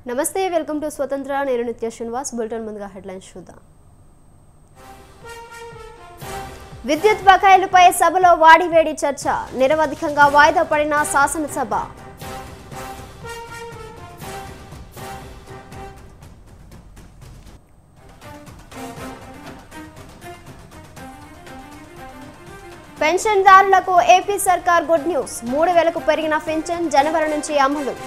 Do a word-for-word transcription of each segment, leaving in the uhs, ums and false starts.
నమస్తే welcome to స్వతంత్ర నేను నిత్య శ్రీనివాస్ బులెటిన్ ముందుగా హెడ్లైన్స్ చూద్దాం. విద్యుత్ బకాయిలపై సభలో వాడివేడి చర్చ నిరవధికంగా వాయిదా పడిన శాసనసభ. పెన్షన్దారులకు ఏపీ సర్కార్ గుడ్ న్యూస్ మూడు వేలకు పెరిగిన పెన్షన్ జనవరి నుంచి అమలు.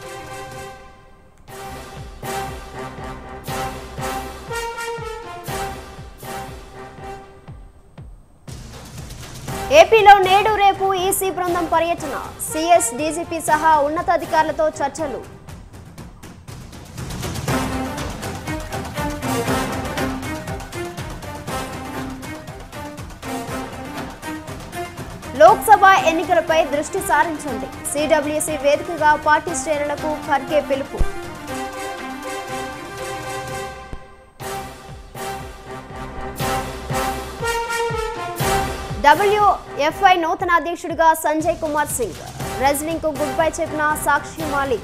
ఏపీలో నేడు రేపు ఈసీ బృందం పర్యటన సీఎస్ డీజీపీ సహా ఉన్నతాధికారులతో చర్చలు. లోక్సభ ఎన్నికలపై దృష్టి సారించండి సిడబ్ల్యూసీ వేదికగా పార్టీ శ్రేణులకు ఖర్గే పిలుపు. డబ్ల్యూఎఫ్ఐ నూతన అధ్యక్షుడిగా సంజయ్ కుమార్ సింగ్ రెజ్లింగ్ కు గుడ్ బై చెప్పిన సాక్షి మాలిక్.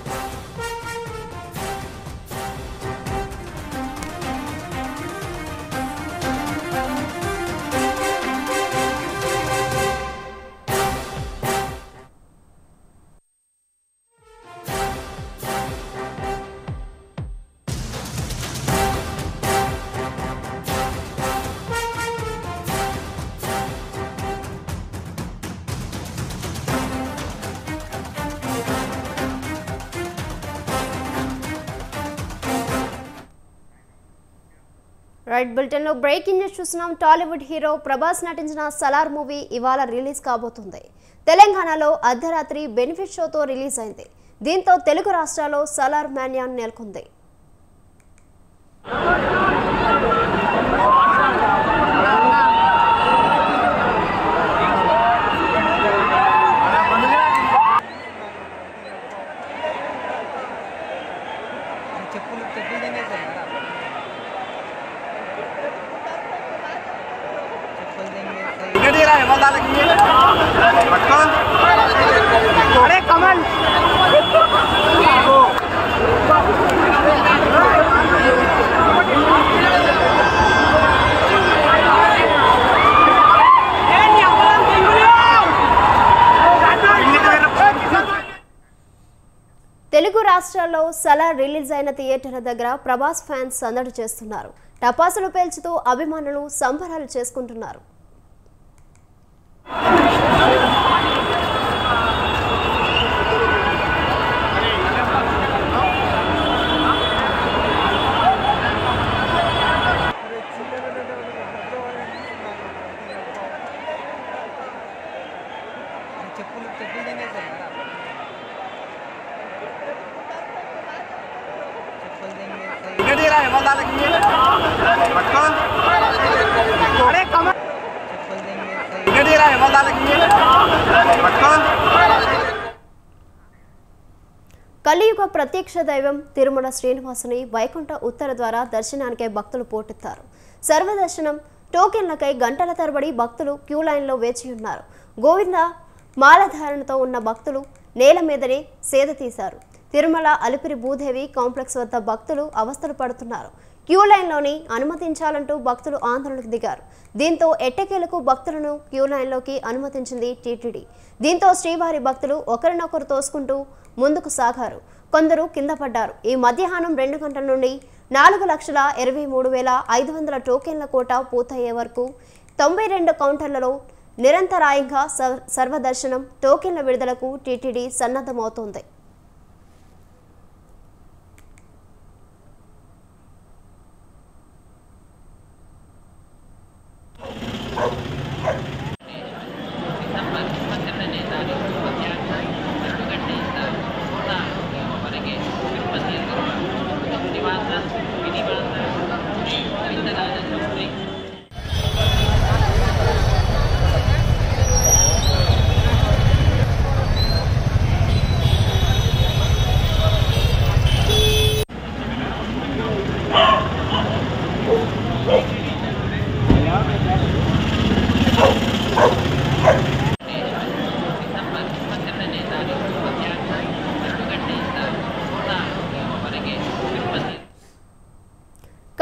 రైట్ బులెటిన్ లో బ్రేకింగ్ న్యూస్ చూస్తున్నాం. టాలీవుడ్ హీరో ప్రభాస్ నటించిన సలార్ మూవీ ఇవాళ రిలీజ్ కాబోతుంది. తెలంగాణలో అర్ధరాత్రి బెనిఫిట్ షోతో రిలీజ్ అయింది. దీంతో తెలుగు రాష్ట్రాల్లో సలార్ మాన్యా నెలకొంది. अरे कमल తెలుగు రాష్ట్రాల్లో సలార్ రిలీజ్ అయిన థియేటర్ల దగ్గర ప్రభాస్ ఫ్యాన్స్ సందడి చేస్తున్నారు. టపాసులు పేల్చుతూ అభిమానులు సంబరాలు చేసుకుంటున్నారు. अरे कमल కలియుగ ప్రత్యక్ష దైవం తిరుమల శ్రీనివాసుని వైకుంఠ ఉత్తర ద్వారా దర్శనానికై భక్తులు పోటెత్తారు. సర్వదర్శనం టోకెన్లకై గంటల తరబడి భక్తులు క్యూ లైన్లో వేచి ఉన్నారు. గోవింద మాలధారణతో ఉన్న భక్తులు నేల మీదనే సేద తీశారు. తిరుమల అలిపిరి భూదేవి కాంప్లెక్స్ వద్ద భక్తులు అవస్థలు పడుతున్నారు. క్యూ లైన్లోని అనుమతించాలంటూ భక్తులు ఆందోళనకు దిగారు. దీంతో ఎట్టకేలకు భక్తులను క్యూ లైన్లోకి అనుమతించింది టీటీడీ. దీంతో శ్రీవారి భక్తులు ఒకరినొకరు తోసుకుంటూ ముందుకు సాగారు. కొందరు కింద పడ్డారు. ఈ మధ్యాహ్నం రెండు గంటల నుండి నాలుగు లక్షల ఇరవై మూడు వేల ఐదు వందల టోకెన్ల కోట పూర్తయ్యే వరకు తొంభై రెండు కౌంటర్లలో నిరంతరాయంగా సర్వదర్శనం టోకెన్ల విడుదలకు టీటీడీ సన్నద్ధమవుతోంది.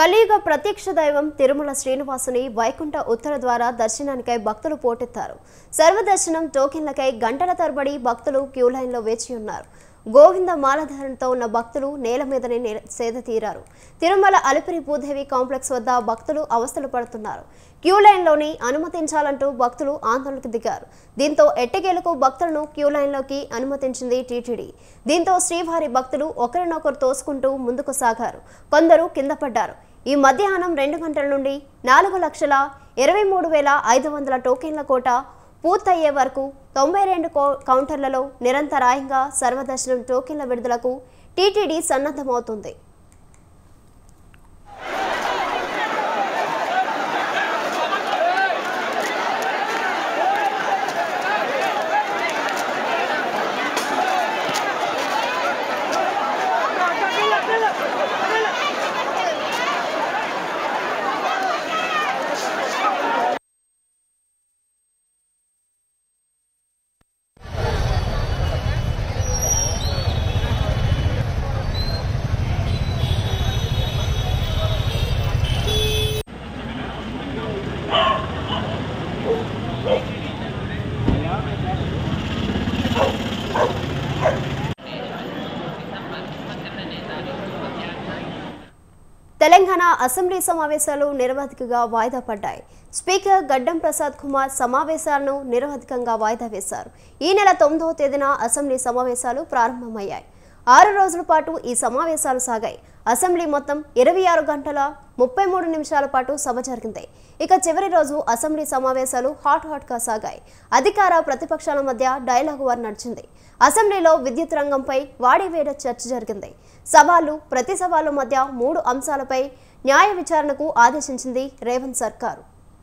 కలియుగ ప్రత్యక్ష దైవం తిరుమల శ్రీనివాసుని వైకుంఠ ఉత్తర ద్వారా దర్శనానికై భక్తులు పోటెత్తారు. సర్వదర్శనం టోకెన్లకై గంటల తరబడి భక్తులు క్యూ లైన్లో వేచి ఉన్నారు. గోవింద మాలధారణతో ఉన్న భక్తులు నేల మీదనే సేద తీరారు. తిరుమల అలిపిరి భూదేవి కాంప్లెక్స్ వద్ద భక్తులు అవస్థలు పడుతున్నారు. క్యూ లైన్లోని అనుమతించాలంటూ భక్తులు ఆందోళనకు దిగారు. దీంతో ఎట్టకేలకు భక్తులను క్యూ లైన్లోకి అనుమతించింది టీటీడీ. దీంతో శ్రీవారి భక్తులు ఒకరినొకరు తోసుకుంటూ ముందుకు సాగారు. కొందరు కింద పడ్డారు. ఈ మధ్యాహ్నం రెండు గంటల నుండి నాలుగు లక్షల ఇరవై మూడు వేల ఐదు వందల టోకెన్ల కోట పూర్తయ్యే వరకు తొంభై రెండు కౌంటర్లలో నిరంతరాయంగా సర్వదర్శనం టోకెన్ల విడుదలకు టీటీడీ సన్నద్ధమవుతుంది. తెలంగాణ అసెంబ్లీ సమావేశాలు నిరవధికంగా వాయిదా పడ్డాయి. స్పీకర్ గడ్డం ప్రసాద్ కుమార్ సమావేశాలను నిరవధికంగా వాయిదా వేశారు. ఈ నెల తొమ్మిదవ తేదీన అసెంబ్లీ సమావేశాలు ప్రారంభమయ్యాయి. ఆరు రోజుల పాటు ఈ సమావేశాలు సాగాయి. అసెంబ్లీ మొత్తం ఇరవై ఆరు గంటల ముప్పై మూడు నిమిషాల పాటు సభ జరిగింది. ఇక చివరి రోజు అసెంబ్లీ సమావేశాలు హాట్ హాట్గా సాగాయి. అధికార ప్రతిపక్షాల మధ్య డైలాగ్ వార్ నడిచింది. అసెంబ్లీలో విద్యుత్ రంగంపై వాడివేడ చర్చ జరిగింది. సవాళ్లు ప్రతి సవాళ్ల మధ్య మూడు అంశాలపై న్యాయ విచారణకు ఆదేశించింది రేవంత్ సర్కారు.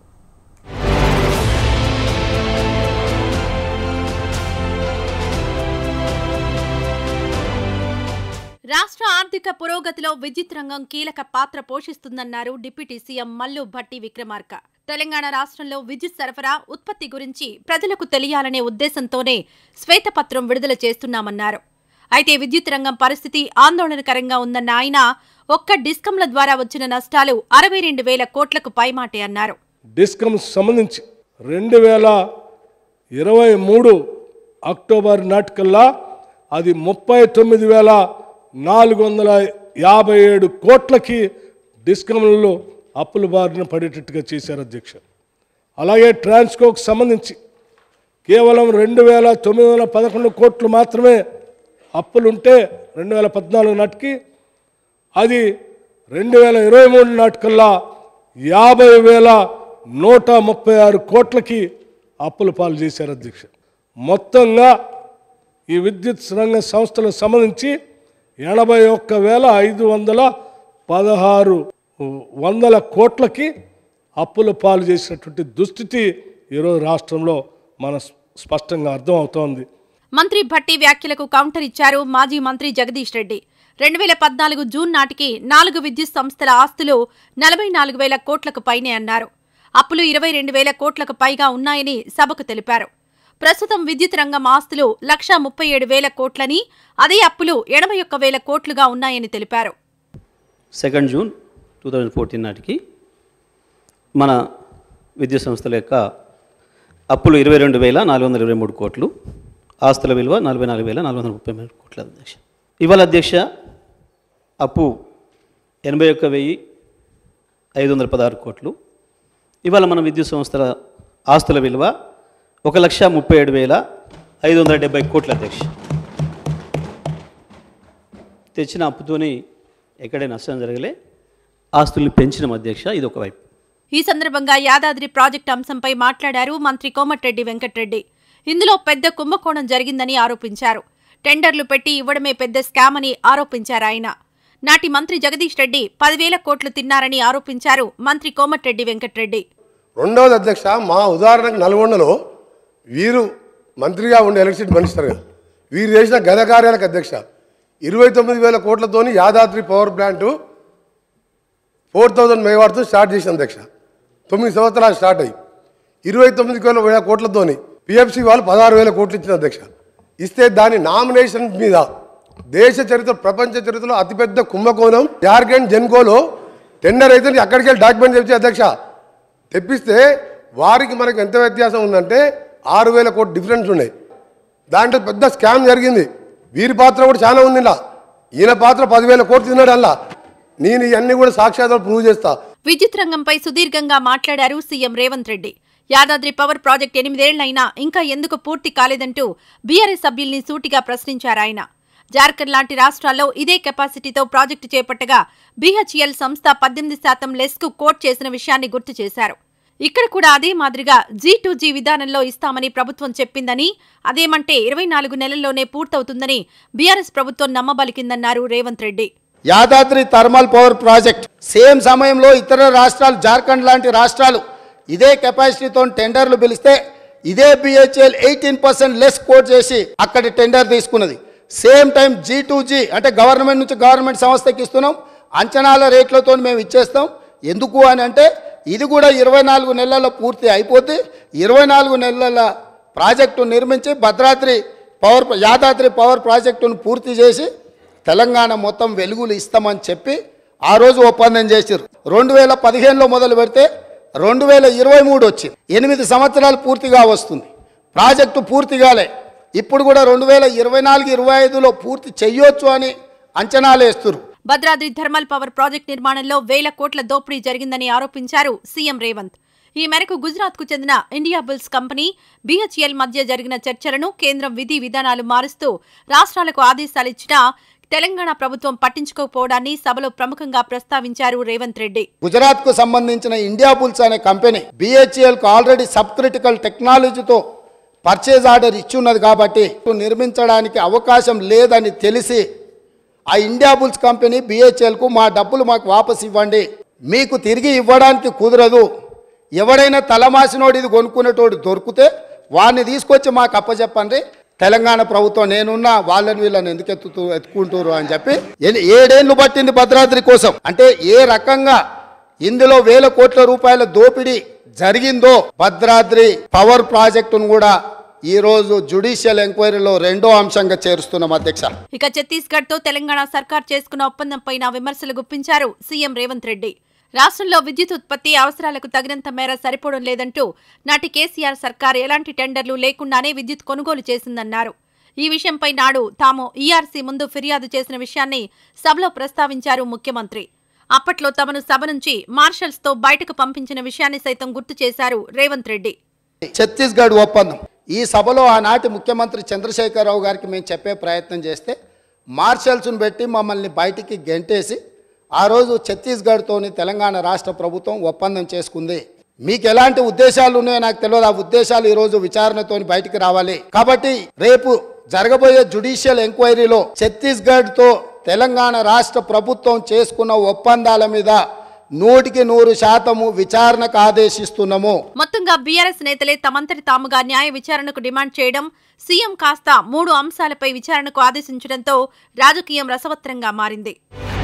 రాష్ట్ర ఆర్థిక పురోగతిలో విద్యుత్ రంగం కీలక పాత్ర పోషిస్తుందన్నారు డిప్యూటీ సీఎం మల్లు భట్టి విక్రమార్క. తెలంగాణ రాష్ట్రంలో విద్యుత్ సరఫరా, ఉత్పత్తి గురించి ప్రజలకు తెలియాలనే ఉద్దేశంతోనే శ్వేతపత్రం విడుదల చేస్తున్నామన్నారు. అయితే విద్యుత్ రంగం పరిస్థితి ఆందోళనకరంగా ఉందన్న ఆయన ఒక్క డిస్కంల ద్వారా వచ్చిన నష్టాలు అరవై రెండు వేల కోట్లకు పైమాటే అన్నారు. డిస్కమ్ సంబంధించి రెండు వేల ఇరవై మూడు అక్టోబర్ నాటికల్లా అది ముప్పై తొమ్మిది వేల నాలుగు వందల యాభై ఏడు కోట్లకి డిస్కమ్లలో అప్పుల బారిన పడేటట్టుగా చేశారు అధ్యక్ష. అలాగే ట్రాన్స్కోకు సంబంధించి కేవలం రెండు వేల తొమ్మిది వందల పదకొండు కోట్లు మాత్రమే అప్పులుంటే రెండు వేల పద్నాలుగు నాటికి అది రెండు వేల ఇరవై మూడు నాటికల్లా యాభై వేల నూట ముప్పై ఆరు కోట్లకి అప్పుల పాలు చేశారు అధ్యక్ష. మొత్తంగా ఈ విద్యుత్ రంగ సంస్థలకు సంబంధించి ఎనభై ఒక్క వేల ఐదు వందల పదహారు వందల కోట్లకి అప్పుల పాలు చేసినటువంటి దుస్థితి ఈరోజు రాష్ట్రంలో మన స్పష్టంగా అర్థం అవుతోంది. మంత్రి భట్టి వ్యాఖ్యలకు కౌంటర్ ఇచ్చారు మాజీ మంత్రి జగదీష్ రెడ్డి. రెండు వేల పద్నాలుగు జూన్ నాటికి నాలుగు విద్యుత్ సంస్థల ఆస్తులు నలభై నాలుగు వేల కోట్లకు పైనే అన్నారు. అప్పులు ఇరవై రెండు వేల కోట్లకు పైగా ఉన్నాయని సభకు తెలిపారు. ప్రస్తుతం విద్యుత్ రంగం ఆస్తులు లక్షా ముప్పై ఏడు వేల కోట్లని, అదే అప్పులు ఎనభై ఒక్క వేల కోట్లుగా ఉన్నాయని తెలిపారు. Second June two thousand fourteen నాటికి మన విద్యుత్ సంస్థల యొక్క అప్పులు ఇరవై రెండు వేల నాలుగు వందల ఇరవై మూడు కోట్లు, ఆస్తుల విలువ నలభై నాలుగు వేల నాలుగు వందల ముప్పై మూడు కోట్ల అధ్యక్ష. ఇవాళ అధ్యక్ష అప్పు ఎనభై ఒక్క వెయ్యి ఐదు వందల పదహారు కోట్లు. ఇవాళ మన విద్యుత్ సంస్థల ఆస్తుల విలువ ఒక లక్ష ముప్పై ఏడు వేల ఐదు వందల డెబ్బై కోట్ల అధ్యక్ష. తెచ్చిన అప్పుతోని ఎక్కడే నష్టం జరగలే, ఆస్తుల్ని పెంచిన అధ్యక్ష. ఇది ఒకవైపు. ఈ సందర్భంగా యాదాద్రి ప్రాజెక్టు అంశంపై మాట్లాడారు మంత్రి కోమటిరెడ్డి వెంకటరెడ్డి. ఇందులో పెద్ద కుంభకోణం జరిగిందని ఆరోపించారు. టెండర్లు పెట్టి ఇవ్వడమే పెద్ద స్కామ్ అని ఆరోపించారు ఆయన. నాటి మంత్రి జగదీష్ రెడ్డి పదివేల కోట్లు తిన్నారని ఆరోపించారు మంత్రి కోమటిరెడ్డి వెంకటరెడ్డి. రెండవది అధ్యక్ష, మా ఉదాహరణకు నల్గొండలో వీరు మంత్రిగా ఉండే ఎలక్ట్రిసిటీ మినిస్టర్ వీరు చేసిన ఘనకార్యాలకు అధ్యక్ష ఇరవై తొమ్మిది వేల కోట్లతోని Yadadri power plant four thousand మెగావాట్తో స్టార్ట్ చేసిన అధ్యక్ష. తొమ్మిది సంవత్సరాలు స్టార్ట్ అయ్యి ఇరవై తొమ్మిది వేల కోట్లతోని పిఎఫ్సి వాళ్ళు పదహారు వేల కోట్లు ఇచ్చిన అధ్యక్ష. ఇస్తే దాని నామినేషన్ మీద దేశ చరిత్ర, ప్రపంచ చరిత్రలో అతిపెద్ద కుంభకోణం జార్ఖండ్ జెన్కోలో టెండర్ అయితే అక్కడికి వెళ్ళి డాక్యుమెంట్ తెచ్చి అధ్యక్ష తెప్పిస్తే వారికి మనకు ఎంత వ్యత్యాసం ఉందంటే ఆరు వేల కోట్లు డిఫరెన్స్ ఉన్నాయి. దాంట్లో పెద్ద స్కామ్ జరిగింది. వీరి పాత్ర కూడా చాలా ఉంది. ఇలా ఈయన పాత్ర పదివేల కోట్లు తిన్నాడు. అలా నేను ఇవన్నీ కూడా సాక్ష్యాధారాలు ప్రూవ్ చేస్తా. విద్యుత్ రంగంపై సుదీర్ఘంగా మాట్లాడారు CM Revanth Reddy. Yadadri power project ఎనిమిదేళ్లైనా ఇంకా ఎందుకు పూర్తి కాలేదంటూ బీఆర్ఎస్ సభ్యుల్ని సూటిగా ప్రశ్నించారు ఆయన. జార్ఖండ్ లాంటి రాష్ట్రాల్లో ఇదే కెపాసిటీతో ప్రాజెక్టు చేపట్టగా బీహెచ్ఈఎల్ సంస్థ పద్దెనిమిది శాతం లెస్కు కోట్ చేసిన విషయాన్ని గుర్తు చేశారు. ఇక్కడ కూడా అదే మాదిరిగా జీ టు జీ విధానంలో ఇస్తామని ప్రభుత్వం చెప్పిందని, అదేమంటే ఇరవై నాలుగు నెలల్లోనే పూర్తవుతుందని బీఆర్ఎస్ ప్రభుత్వం నమ్మబలికిందన్నారు Revanth Reddy. Yadadri thermal power project same సమయంలో ఇతర రాష్ట్రాలు, జార్ఖండ్ లాంటి రాష్ట్రాలు ఇదే కెపాసిటీతో టెండర్లు పిలిస్తే ఇదే BHEL eighteen percent less quote చేసి అక్కడి టెండర్ తీసుకున్నది. Same time G to G అంటే గవర్నమెంట్ నుంచి గవర్నమెంట్ సంస్థకి ఇస్తున్నాం, అంచనాల రేట్లతో మేము ఇచ్చేస్తాం. ఎందుకు అని అంటే ఇది కూడా ఇరవై నాలుగు నెలల్లో పూర్తి అయిపోతే ఇరవై నాలుగు నెలల ప్రాజెక్టు నిర్మించి భద్రాద్రి పవర్ యాదాద్రి పవర్ ప్రాజెక్టును పూర్తి చేసి తెలంగాణ మొత్తం వెలుగులు ఇస్తామని చెప్పి ఆ రోజు ఒప్పందం చేశారు. రెండు వేల పదిహేనులో మొదలు పెడితే రెండు వేల ఇరవై మూడు వచ్చింది. ఎనిమిది సంవత్సరాలు పూర్తిగా వస్తుంది. ప్రాజెక్టు పూర్తి కాలే. ఇప్పుడు కూడా రెండు వేల ఇరవై నాలుగు ఇరవై ఐదులో పూర్తి చెయ్యొచ్చు అని అంచనాలు వేస్తున్నారు. భద్రాద్రి థర్మల్ పవర్ ప్రాజెక్ట్ నిర్మాణంలో వేల కోట్ల దోపిడీ జరిగిందని ఆరోపించారు సీఎం రేవంత్. ఈ మేరకు గుజరాత్ కు చెందిన ఇండియా బుల్స్ కంపెనీ బీహెచ్ఈఎల్ మధ్య జరిగిన చర్చలను కేంద్రం విధి విధానాలు మారుస్తూ రాష్ట్రాలకు ఆదేశాలిచ్చినా తెలంగాణ ప్రభుత్వం పట్టించుకోకపోవడాన్ని సభలో ప్రముఖంగా ప్రస్తావించారు రేవంత్ రెడ్డి. గుజరాత్ కు సంబంధించిన ఇండియా బుల్స్ అనే కంపెనీ బీహెచ్ఈఎల్ కు ఆల్రెడీ సబ్ క్రిటికల్ టెక్నాలజీతో పర్చేజ్ ఆర్డర్ ఇచ్చున్నది కాబట్టి నిర్మించడానికి అవకాశం లేదని తెలిసి ఆ ఇండియా బుల్స్ కంపెనీ బీహెచ్ఈఎల్కు మా డబ్బులు మాకు వాపసు ఇవ్వండి, మీకు తిరిగి ఇవ్వడానికి కుదరదు, ఎవడైనా తలమాసినోడు ఇది కొనుక్కునేటోడు దొరికితే వాడిని తీసుకొచ్చి మాకు అప్పచెప్పండి, తెలంగాణ ప్రభుత్వం నేనున్నా వాళ్ళని వీళ్ళని ఎందుకు ఎత్తుతూ ఎత్తుకుంటారు అని చెప్పి ఏడేళ్లు పట్టింది భద్రాద్రి కోసం. అంటే ఏ రకంగా ఇందులో వేల కోట్ల రూపాయల దోపిడీ జరిగిందో భద్రాద్రి పవర్ ప్రాజెక్టును కూడా ఈ రోజు జ్యుడిషియల్ ఎంక్వైరీలో రెండో అంశంగా చేరుస్తున్నాం అధ్యక్ష. ఇక ఛత్తీస్గఢ్ తో తెలంగాణ సర్కార్ చేసుకున్న ఒప్పందంపై విమర్శలు గుప్పించారు సీఎం రేవంత్ రెడ్డి. రాష్ట్రంలో విద్యుత్ ఉత్పత్తి అవసరాలకు తగినంత మేర సరిపోవడం లేదంటూ నాటి కేసీఆర్ సర్కార్ ఎలాంటి టెండర్లు లేకుండానే విద్యుత్ కొనుగోలు చేసిందన్నారు. ఈ విషయంపై నాడు తాము ఈఆర్సీ ముందు ఫిర్యాదు చేసిన విషయాన్ని సభలో ప్రస్తావించారు ముఖ్యమంత్రి. అప్పట్లో తమను సభ నుంచి మార్షల్స్ తో బయటకు పంపించిన విషయాన్ని సైతం గుర్తు చేశారు రేవంత్ రెడ్డి. ఛత్తీస్గఢ్ ఒప్పందం ఈ సభలో ఆనాటి ముఖ్యమంత్రి చంద్రశేఖరరావు గారికి మేము చెప్పే ప్రయత్నం చేస్తే మార్షల్స్ను పెట్టి మమ్మల్ని బయటికి గెంటేసి ఆ రోజు ఛత్తీస్గఢ్తోని తెలంగాణ రాష్ట్ర ప్రభుత్వం ఒప్పందం చేసుకుంది. మీకు ఎలాంటి ఉద్దేశాలు ఉన్నాయో నాకు తెలియదు. ఆ ఉద్దేశాలు ఈరోజు విచారణతోని బయటికి రావాలి. కాబట్టి రేపు జరగబోయే జ్యుడిషియల్ ఎంక్వైరీలో ఛత్తీస్గఢ్తో తెలంగాణ రాష్ట్ర ప్రభుత్వం చేసుకున్న ఒప్పందాల మీద నూటికి నూరు శాతము విచారణకు ఆదేశిస్తున్నాము. మొత్తంగా బీఆర్ఎస్ నేతలే తమంతటి తాముగా న్యాయ విచారణకు డిమాండ్ చేయడం, సీఎం కాస్త మూడు అంశాలపై విచారణకు ఆదేశించడంతో రాజకీయం రసవత్రంగా మారింది.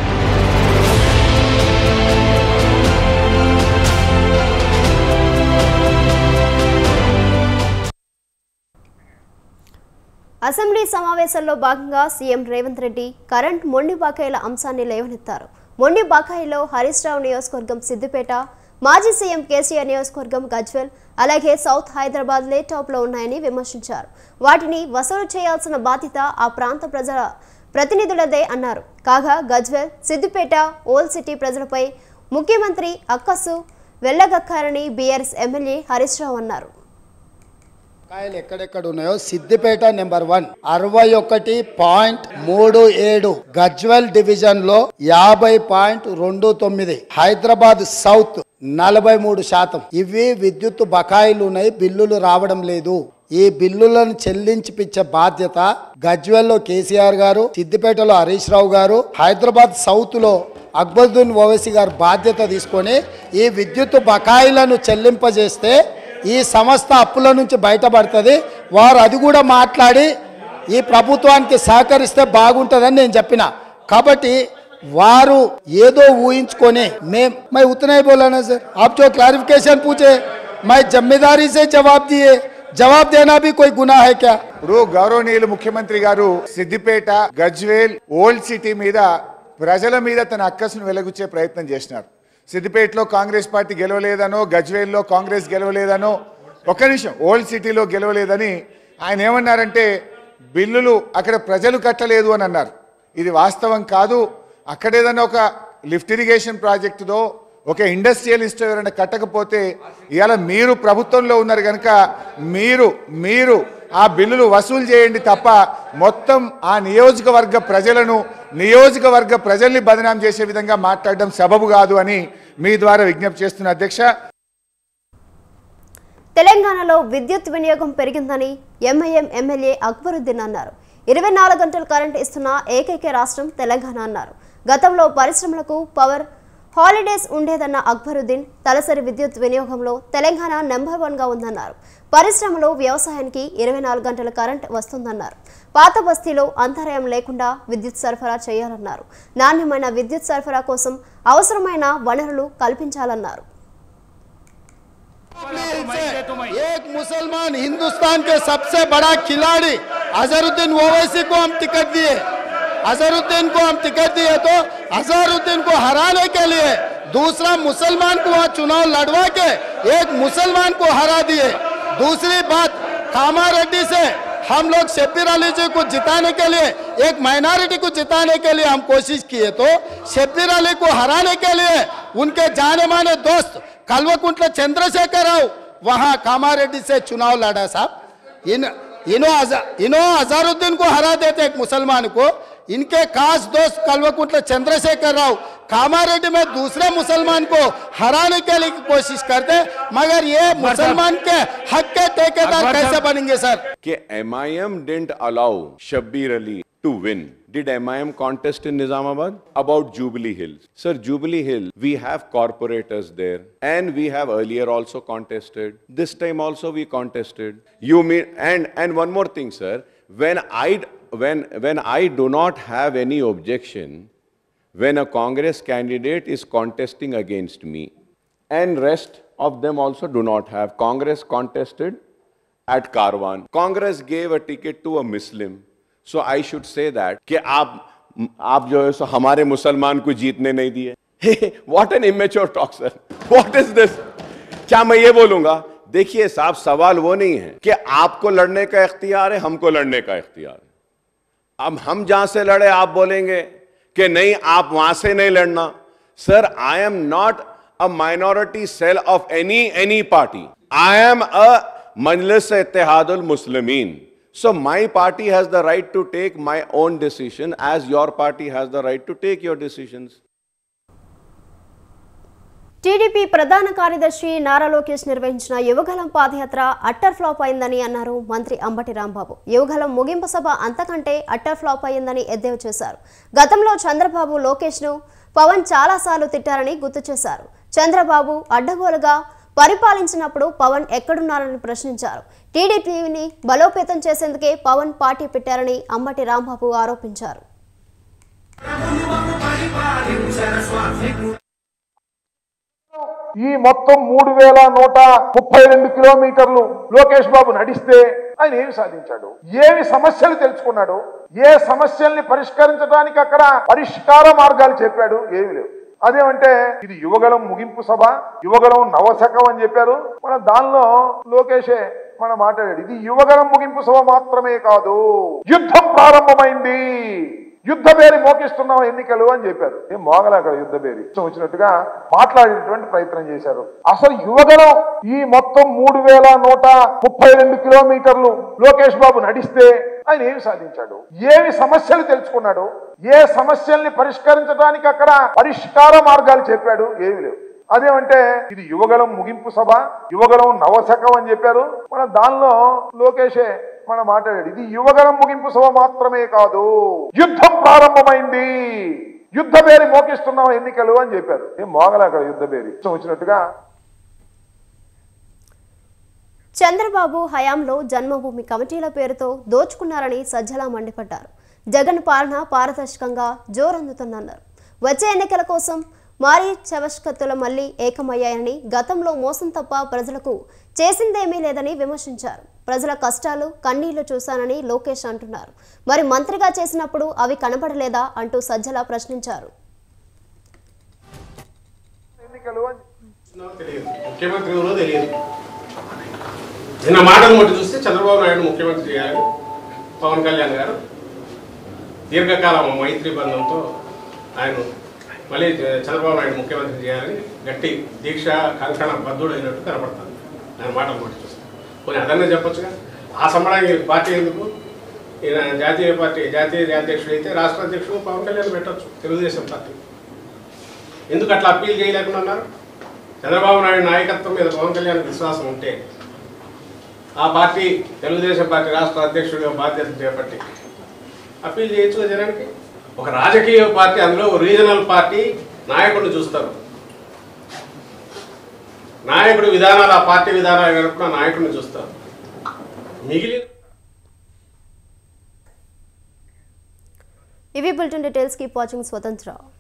అసెంబ్లీ సమావేశంలో భాగంగా సీఎం రేవంత్ రెడ్డి కరెంట్ మొండి బకాయిల అంశాన్ని లేవనెత్తారు. మొండి బకాయిలో హరీష్ రావు నియోజకవర్గం సిద్దిపేట, మాజీ సీఎం కేసీఆర్ నియోజకవర్గం గజ్వేల్, అలాగే సౌత్ హైదరాబాద్ లే టాప్లో ఉన్నాయని విమర్శించారు. వాటిని వసూలు చేయాల్సిన బాధ్యత ఆ ప్రాంత ప్రజల ప్రతినిధులదే అన్నారు. కాగా గజ్వేల్, సిద్దిపేట, ఓల్డ్ సిటీ ప్రజలపై ముఖ్యమంత్రి అక్కసు వెళ్లగక్కారని బీఆర్ఎస్ ఎమ్మెల్యే హరీష్ రావు అన్నారు. కాయలు ఎక్కడెక్కడ ఉన్నాయో సిద్దిపేట నెంబర్ వన్ అరవై ఒకటి పాయింట్ మూడు ఏడు, గజ్వెల్ డివిజన్ లో యాభై పాయింట్ రెండు తొమ్మిది, హైదరాబాద్ సౌత్ నలభై మూడు శాతం. ఇవి విద్యుత్ బకాయిలు ఉన్నాయి, బిల్లులు రావడం లేదు. ఈ బిల్లులను చెల్లించిపించే బాధ్యత గజ్వెల్ లో కేసీఆర్ గారు, సిద్దిపేటలో హరీష్ రావు గారు, హైదరాబాద్ సౌత్ లో అక్బరుద్దీన్ ఓవైసీ గారు బాధ్యత తీసుకొని ఈ విద్యుత్ బకాయిలను చెల్లింపజేస్తే ఈ సంస్థ అప్పుల నుంచి బయటపడుతుంది. వారు అది కూడా మాట్లాడి ఈ ప్రభుత్వానికి సహకరిస్తే బాగుంటుందని నేను చెప్పిన. కాబట్టి వారు ఏదో ఊహించుకొని మేము మై ఉతనే బోలానా సార్, आप जो क्लैरिफिकेशन पूछे मैं जिम्मेदारी से जवाब दिए, जवाब देना भी कोई गुनाह है क्या? ఇప్పుడు గౌరవనీయులు ముఖ్యమంత్రి గారు సిద్దిపేట, గజ్వేల్, ఓల్డ్ సిటీ మీద ప్రజల మీద తన అక్కసును వెలగుచ్చే ప్రయత్నం చేసినారు. సిద్దిపేటలో కాంగ్రెస్ పార్టీ గెలవలేదనో, గజ్వేల్లో కాంగ్రెస్ గెలవలేదనో, ఒక్క నిమిషం ఓల్డ్ సిటీలో గెలవలేదని ఆయన ఏమన్నారంటే బిల్లులు అక్కడ ప్రజలు కట్టలేదు అని అన్నారు. ఇది వాస్తవం కాదు. అక్కడ ఏదైనా ఒక లిఫ్ట్ ఇరిగేషన్ ప్రాజెక్టుదో ఒక ఇండస్ట్రియలిస్ట్ ఎవరైనా కట్టకపోతే ఇవాళ మీరు ప్రభుత్వంలో ఉన్నారు కనుక మీరు మీరు ఆ బిల్లులు వసూలు చేయండి తప్ప మొత్తం ఆ నియోజకవర్గ ప్రజలను నియోజకవర్గ ప్రజల్ని బదనాం చేసే విధంగా మాట్లాడడం సబబు కాదు అని మీ ద్వారా విజ్ఞప్తి చేస్తున్న అధ్యక్ష. తెలంగాణలో విద్యుత్ వినియోగం పెరిగిందని ఎంఐఎం ఎమ్మెల్యే అక్బరుద్దీన్ అన్నారు. ఇరవై నాలుగు గంటలు కరెంట్ ఇస్తున్న ఏకైక రాష్ట్రం తెలంగాణ అన్నారు. గతంలో పరిశ్రమలకు పవర్ హాలిడేస్ ఉండేదన్న అక్బరుద్దీన్ తలసరి విద్యుత్ వినియోగంలో తెలంగాణ నెంబర్ వన్గా ఉందన్నారు. పరిశ్రమలో వ్యవసాయానికి ఇరవై నాలుగు గంటల కరెంట్ వస్తుందన్నారు. పాత బస్తీలో అంతరాయం లేకుండా విద్యుత్ సరఫరా చేయాలన్నారు. నాణ్యమైన విద్యుత్ సరఫరా కోసం అవసరమైన వనరులు కల్పించాలన్నారు. एक मुसलमान हिंदुस्तान के सबसे बड़ा खिलाड़ी अजहरुद्दीन ओवैसी को हम टिकट दिए अजहरुद्दीन को हम टिकट दिए तो अजहरुद्दीन को हराने के लिए दूसरा मुसलमान को वहाँ चुनाव लड़वा के एक मुसलमान को हरा दिए। दूसरी बात कामारेड्डी से हम लोग शब्बीर अली जी को जिताने के लिए एक माइनॉरिटी को जिताने के लिए हम कोशिश किए तो शब्बीर अली को हराने के लिए उनके जाने माने दोस्त कल्वकुंट्ला चंद्रशेखर राव वहां कामारेड्डी से चुनाव लड़ा साहब। इन इनो इनो अजहरुद्दीन को हरा देते एक मुसलमान को। इनके खास दोस्त कल्वकुंट्ला चंद्रशेखर राव कामारेड्डी में दूसरे मुसलमान को हराने के लिए कोशिश करते, मगर ये मुसलमान के हक के ठेकेदार कैसे बनेंगे सर? कि M I M didn't allow Shabbir Ali to win. Did M I M contest in Nizamabad? About Jubilee Hills. Sir, Jubilee Hill, we have corporators there and we have earlier also contested. This time also we contested. You mean, and, and one more thing, sir, when I, when, when I do not have any objection, when a Congress candidate is contesting against me and rest of them also do not have. Congress contested at Karwan. Congress gave a ticket to a Muslim. So I should say that कि आप आप जो है सो हमारे मुसलमान को जीतने नहीं दिए. What an immature talk sir. What is this? क्या मैं ये बोलूंगा? देखिए साहब सवाल वो नहीं है कि आपको लड़ने का इख्तियार है, हमको लड़ने का इख्तियार है. अब हम जहां से लड़े आप बोलेंगे कि नहीं आप वहां से नहीं लड़ना. Sir, I am not a minority cell of any any party. I am a Majlis Ittihadul Muslimin. So my party has the right to take my own decision as your party has the right to take your decisions. TDP ప్రధాన కార్యదర్శి నారా లోకేష్ నిర్వహించిన యువగలం పాదయాత్ర utter flop అయిందని అన్నారు మంత్రి అంబటి రాంబాబు. యువగలం ముగింపు సభ అంతకంటే utter flop అయిందని ఎద్దేవా చేశారు. గతంలో చంద్రబాబు లోకేష్ను పవన్ చాలాసార్లు తిట్టారని గుర్తు చేశారు. చంద్రబాబు అడ్డగోలుగా పరిపాలించినప్పుడు పవన్ ఎక్కడున్నారని ప్రశ్నించారు. టీడీపీని బలోపేతం చేసేందుకే పవన్ పార్టీ పెట్టారని అంబటి రాంబాబు ఆరోపించారు. ఈ మొత్తం మూడు వేల నూట ముప్పై రెండు కిలోమీటర్లు లోకేష్ బాబు నడిస్తే ఆయన ఏమి సాధించాడు, ఏమి సమస్యలు తెలుసుకున్నాడు, ఏ సమస్యల్ని పరిష్కరించడానికి అక్కడ పరిష్కార మార్గాలు చెప్పాడు, ఏమి లేవు. అదేమంటే ఇది యువగలం ముగింపు సభ, యువగలం నవశకం అని చెప్పారు. మన దానిలో లోకేషే మనం మాట్లాడాడు, ఇది యువగలం ముగింపు సభ మాత్రమే కాదు, యుద్ధం ప్రారంభమైంది, యుద్ధ పేరు మోకిస్తున్నాం ఎన్నికలు అని చెప్పారు. ఏం మోగలే అక్కడ యుద్ధ పేరు వచ్చినట్టుగా మాట్లాడేటువంటి ప్రయత్నం చేశారు. అసలు యువగలం ఈ మొత్తం మూడు వేల నూట ముప్పై రెండు కిలోమీటర్లు లోకేష్ బాబు నడిస్తే ఆయన ఏమి సాధించాడు, ఏమి సమస్యలు తెలుసుకున్నాడు, ఏ సమస్యల్ని పరిష్కరించడానికి అక్కడ పరిష్కార మార్గాలు చెప్పాడు, ఏమి లేవు. అదేమంటే ఇది యువగలం ముగింపు సభ, యువగలం నవశకం అని చెప్పారు. మన దానిలో లోకేషే మనం మాట్లాడాడు, ఇది యువగలం ముగింపు సభ మాత్రమే కాదు, యుద్ధం ప్రారంభమైంది, యుద్ధ పేరు మోకిస్తున్నాం ఎన్నికలు అని చెప్పారు. ఏం మోగలే అక్కడ యుద్ధ పేరు వచ్చినట్టుగా. చంద్రబాబు హయాంలో జన్మభూమి కమిటీల పేరుతో దోచుకున్నారని సజ్జల మండిపడ్డారు. జగన్ పాలన పారదర్శకంగా జోరందుతుందన్నారు. వచ్చే ఎన్నికల కోసం మారీ చవష్కత్తుల మళ్లీ ఏకమయ్యాయని, గతంలో మోసం తప్ప ప్రజలకు చేసిందేమీ లేదని విమర్శించారు. ప్రజల కష్టాలు కన్నీళ్లు చూశానని లోకేష్ అంటున్నారు. మరి మంత్రిగా చేసినప్పుడు అవి కనబడలేదా అంటూ సజ్జల ప్రశ్నించారు. ఎన్నికలు అని తెలియదు, ముఖ్యమంత్రి ఎవరో తెలియదు. నిన్న మాటలు మొట్టి చూస్తే చంద్రబాబు నాయుడు ముఖ్యమంత్రి చేయాలని పవన్ కళ్యాణ్ గారు దీర్ఘకాలం మైత్రి బంధంతో ఆయన మళ్ళీ చంద్రబాబు నాయుడు ముఖ్యమంత్రి చేయాలని గట్టి దీక్ష కంకణ బద్ధుడు అయినట్టు కనపడుతుంది ఆయన మాటలు మొట్టి చూస్తే. కొన్ని అదన్నా చెప్పొచ్చుగా. ఆ సంబడానికి పార్టీ ఎందుకు? ఈయన జాతీయ పార్టీ జాతీయ అధ్యక్షుడు అయితే రాష్ట్ర అధ్యక్షుడు పవన్ కళ్యాణ్ పెట్టచ్చు తెలుగుదేశం పార్టీ. ఎందుకు అట్లా అప్పీల్ చేయలేకుండా ఉన్నారు? చంద్రబాబు నాయుడు నాయకత్వం మీద పవన్ కళ్యాణ్ విశ్వాసం ఉంటే ఆ పార్టీ తెలుగుదేశం పార్టీ రాష్ట్ర అధ్యక్షుడిగా బాధ్యత చేపట్టి అప్పీల్ చేయొచ్చు జనానికి. ఒక రాజకీయ పార్టీ, అందులో రీజనల్ పార్టీ నాయకుడిని చూస్తారు. నాయకుడి విధానాలు ఆ పార్టీ విధానాలు గడుపున నాయకుడిని చూస్తారు. మిగిలిన ఇవి బులెటిన్ డీటెయిల్స్. కీప్ వాచింగ్ స్వతంత్ర.